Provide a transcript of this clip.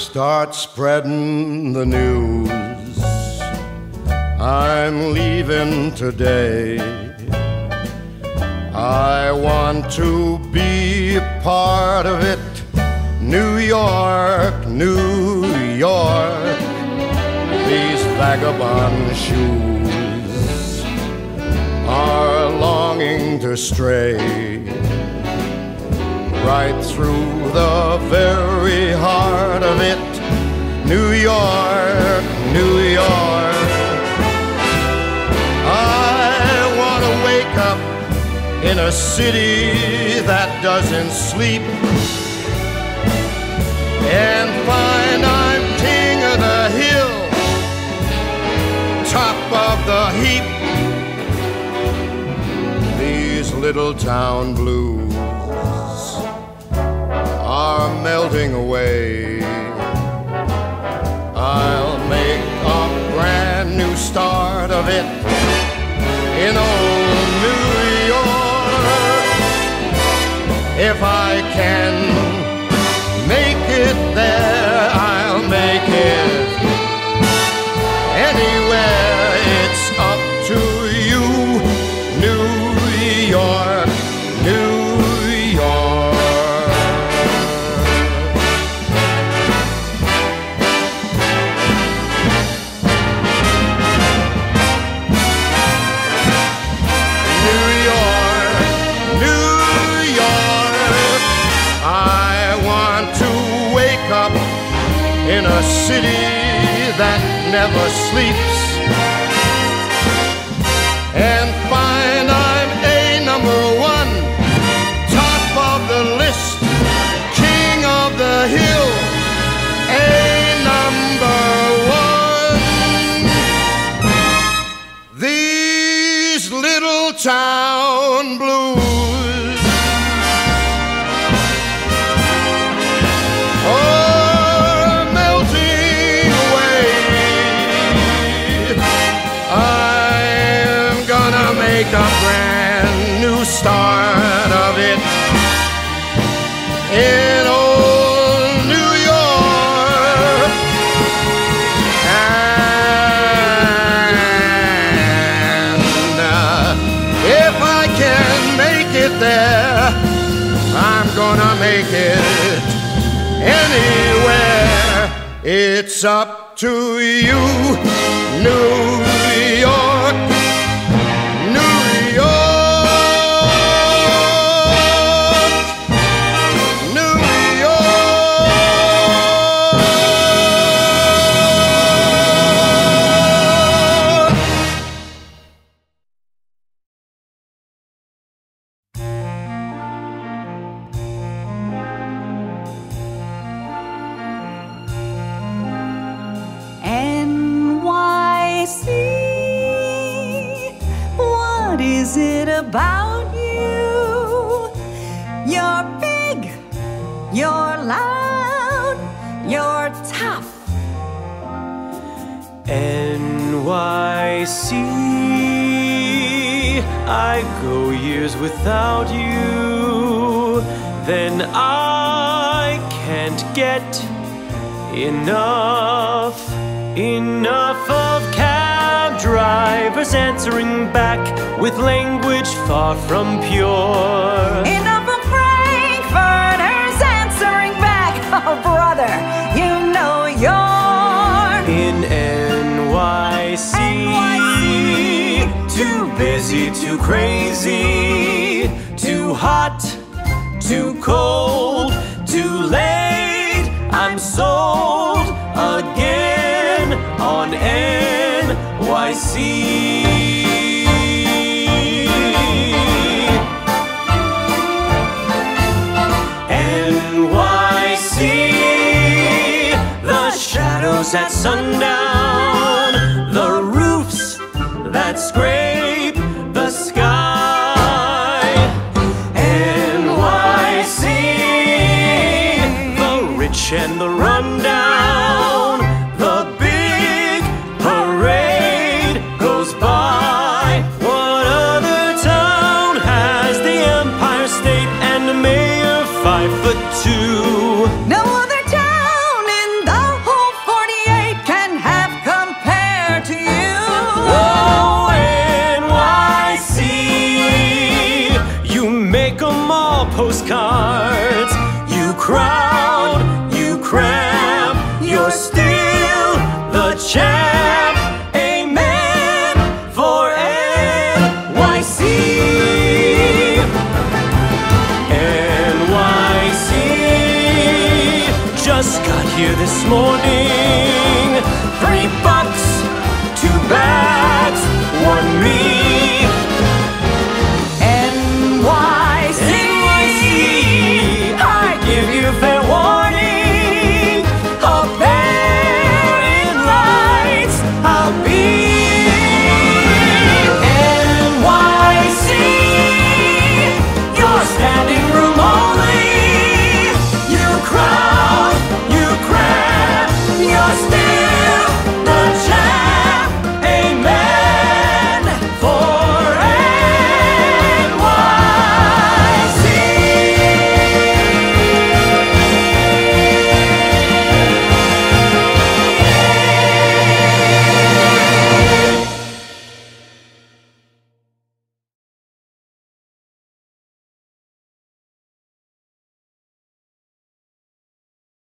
start spreading the news. I'm leaving today. I want to be a part of it. New York, New York, these vagabond shoes are longing to stray right through the very heart of it. New York, New York. I want to wake up in a city that doesn't sleep and find I'm king of the hill, top of the heap. These little town blues are melting away. I'll make a brand new start of it in old New York. If I can make it there, I'll make it anywhere. It's up to you, New York, New York. New York, New York. I want to wake up in a city that never sleeps and find I'm a number one, top of the list, king of the hill, a number one. These little town blues are melting away. I'm gonna make a brand new start of it in old New York. And if I can make it there, I'm gonna make it anywhere. It's up to you, New York, New York, New York. NYC, what is it about you? You're big, you're loud, you're tough. NYC, I go years without you, then I can't get enough of cab drivers answering back with language far from pure. Enough of Frankfurters answering back. Oh, brother, you know you're In NYC, too busy, too crazy, too hot, too cold, too late. I'm sold again on NYC. NYC, the shadows at sundown, the roofs that scrape the sky. NYC, the rich and the rundown, the big parade goes by. What other town has the Empire State and a mayor 5'2"? no other town in the just got here this morning. $3, 2 bags, 1 meal.